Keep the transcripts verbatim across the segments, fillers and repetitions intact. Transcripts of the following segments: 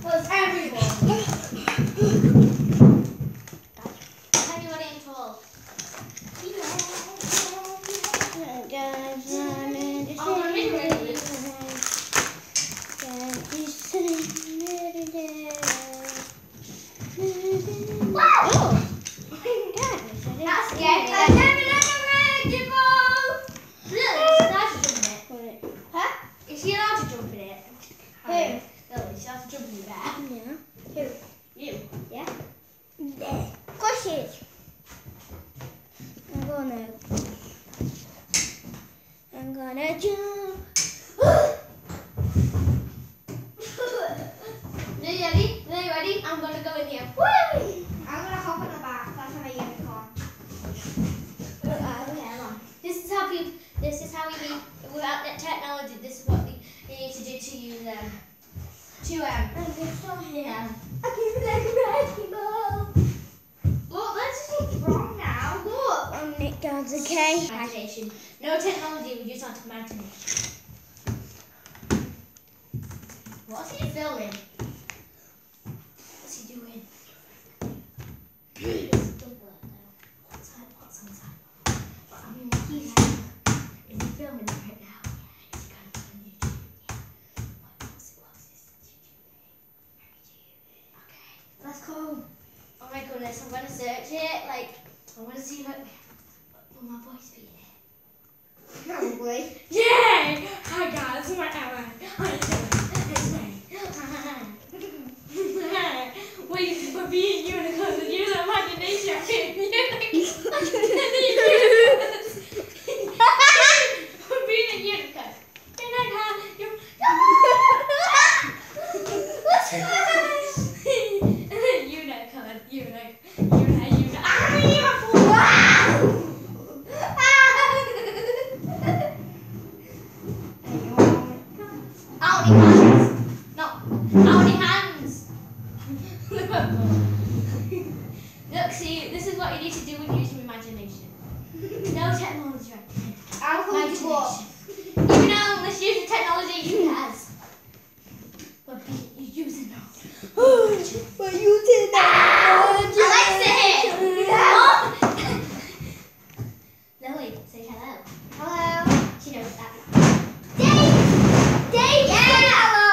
Was everyone. Everybody in tall. Oh, I'm ready. Wow! Oh! That's scary. I never let the magic ball! Look, she's allowed to jump in it. Huh? Is she allowed to jump in it? Who? Lily, she's allowed to jump in the bear. Yeah. Who? You? Yeah? Yeah. Of course she is. I'm gonna... I'm gonna jump. Are you ready? Are you ready? I'm gonna go in here. Woo! I'm gonna hop on the back. That's how I unicorn. Okay, on. This is how people. This is how we need. Without that technology, this is what we need to do to use them. To um. I'm still here. Yeah. I can like a magic ball. Look, let's just look wrong now. Look. Um, Nick God's okay. Imagination. No technology. We just have to imagination. What's he filming? What's he doing? It's double up now. What's that? What's on that? But I mean, he's is he filming right now? Yeah, he's going to on YouTube. Yeah. What, what's it? What's his YouTube name? Okay, let's go. Oh my goodness, I'm gonna search it. Like, I want to see what will my voice be in it. Probably. Yay! Hi guys, what am I? I'm It's me. Wait, for being unicorns and use imagination. For being a unicorn. You're not hard. You're. Unicorn. Unicorn. Unicorn. Unicorn. Ah, How many hands? No. How many hands? Look, see, this is what you need to do when you use your imagination. No technology right there. I'll hold you up. Even though let's use the technology you has. But you're using now. We're using that. Alexa! Lily, say hello. Hello. She knows that. Dave! Dave! Yeah. Hello!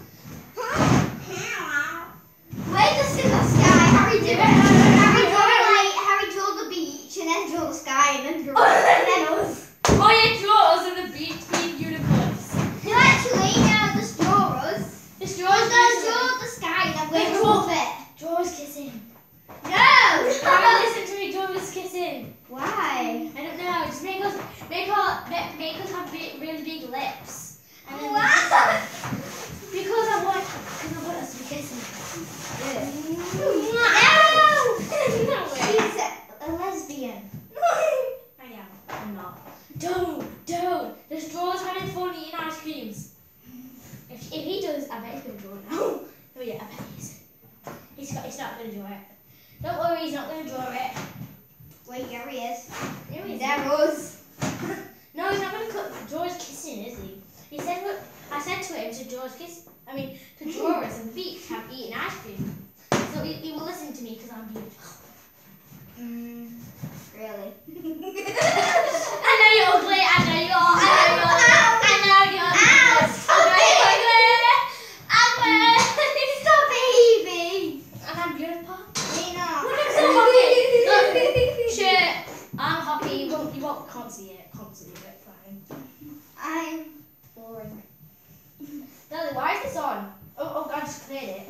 Where's the silver sky? Harry did it. Harry drew like Harry drew the beach and then drew the sky and then drew and then us. Oh yeah, draw us on the beach being unicorns. No, actually, no, just draw us. Just Draw draw us. us, draw the sky and then Wait, we'll draw. draw it. Draw us kissing. No! Alright, listen to me, draw us kissing. Why? I don't know, just make us make our make, make us have big, really big lips. And then What? because I want because I want us to be kissing. No! No way. She's a, a lesbian. I am. I'm not. Don't, don't. Just draw us having fun eating ice creams. If, if he does, I bet he's gonna draw it now. Oh yeah, I bet he is. He's got, he's not gonna draw it. Don't worry, he's not gonna draw it. Wait, here he is. Here he is. There was. No, he's not going to cut, draw us kissing, is he? He said what I said to him to draw us kiss. I mean, to draw us on the beach, have eaten ice cream. So he, he will listen to me because I'm beautiful. Mm, really? I know you're ugly. I know you are. I know you're ugly. I know you're ugly. Ow, stop I know it. you're ugly. I'm Stop it, Evie. And I'm beautiful. You're not. Look, I'm so happy. Look, shit. I'm happy. You won't, you won't, can't see it. Can't see it. Fine. I'm Boring. Lily, why is this on? Oh, oh, God, I just cleared it.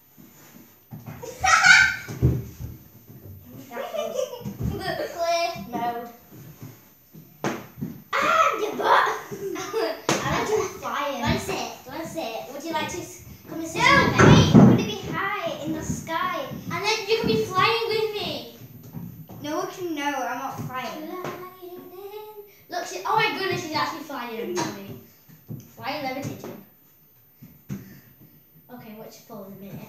Clear mode. I'm the butt. I'm just flying. Let's sit. Let's sit. Would you like to s- come and sit No, with me? wait. I'm gonna be high in the sky. And then you can be flying with me. No one can know I'm not flying. Flying in. Look, she, oh my goodness, she's actually flying in with me. Why are you levitating? Okay, watch it fall in a minute.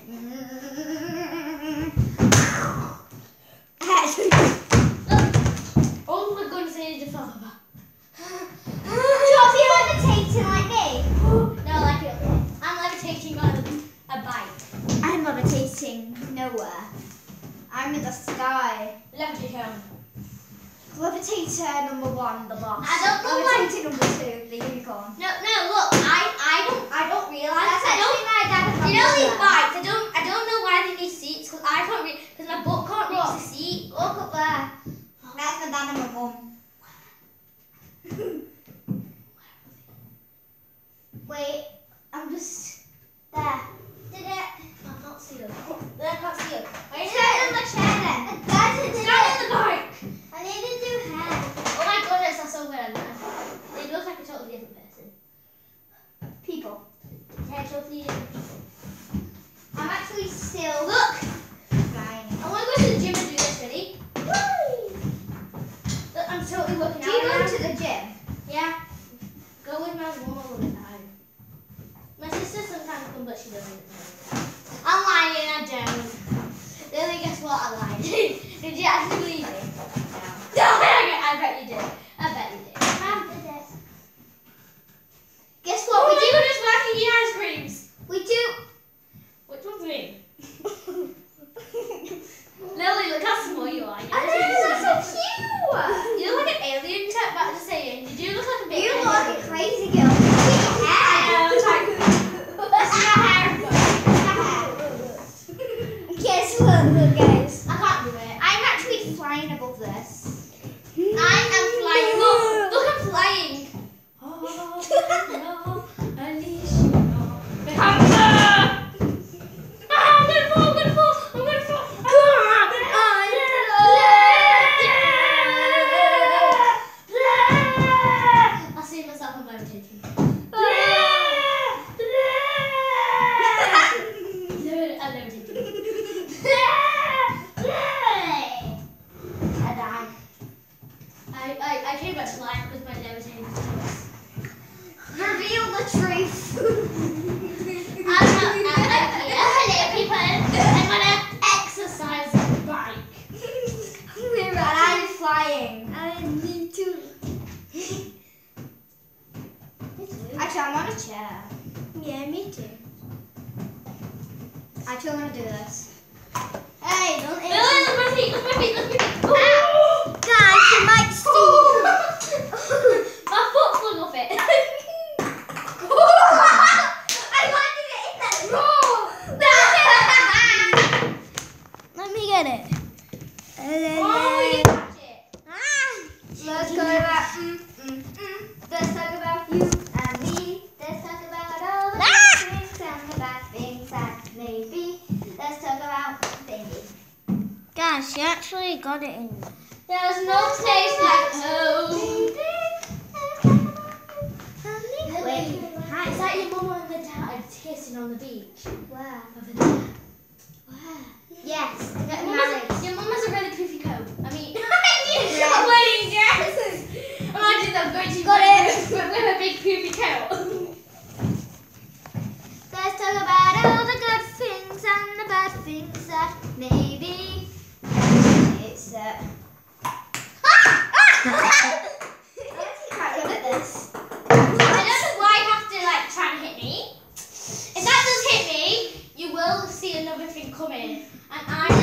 Look, all the guns need to fall over. Stop you levitating like me. No, like it. I'm levitating on a, a bike. levitating nowhere. I'm in the sky. Levitation. Levitator number one, the boss. I don't know why- Levitator number two, the unicorn. No, no, look, I, I don't, I don't realise. That's I don't. actually my dad and You know my these mother. bikes? I don't, I don't know why they need seats because I can't reach, because my butt can't reach Look. the seat. Look up there. That's my dad and my mum. Wait, I'm just there. Did it? I can't see them. I can't see them. Wait, Stand on the chair then. Guys, it did stand it. on the bike. I need to do hair. Oh my goodness, that's so weird. It looks like a totally different person. People. Yeah, totally different. I'm actually still Look, flying. I want to go to the gym and do this. Ready? Look, I'm totally working Do you out. go now. to the gym? Yeah. Go with my mum all the time. My sister sometimes comes, but she doesn't. I'm lying, I don't. Lily, guess what? I lied. Did you actually believe me? No. I bet you did. I bet you did. Mom did it. Guess Oh what my we do? goodness, we're actually eating ice creams. We do. Which one's me? Lily, look how small you are. You're I actually know, that's so so cute. You look like an alien type, but I'm just saying, you do look like a big You alien. look like a crazy girl. Look at your I know, hair. That's my hair. Guess what, look guys. I can't do it. I'm actually flying above this. I am flying. Look, look, I'm flying. Oh, at least you know. I'm gonna fall, I'm gonna fall, I'm gonna fall. I'll save myself a levitating. I'm levitating. I died. I, I, I came back to life with my levitating skills. Reveal the truth. I'm not, I, I, hello people, I'm gonna exercise the bike. And I'm flying. I need to. Actually, I'm on a chair. Yeah, me too. Actually, I'm gonna do this. Hey, don't Look at my feet, look at my feet, look at my feet. Ow. Guys, you might steal. My foot flew off it. I landed it in that roll. Let me get it. Oh, you catch it. Let's go about mm, mm, mm. Let's talk about you and me. Let's talk about all the good things and the bad things that may be. Let's talk about thingy. Guys, she actually got it in. There's no taste like home. Wait, Hi, is that your mum and the dad kissing on the beach? where? Over there. Where? Yes, I Your got mum married. has, your mum has a really poofy coat. I mean, Yeah. I'm wearing dresses. Imagine them going to Got it. with, with a big poofy coat. Let's talk about all the good things and the bad things that may be. It's uh. I'm actually quite good at this. I don't know why you have to like try and hit me. If that does hit me, you will see another thing coming. And I'm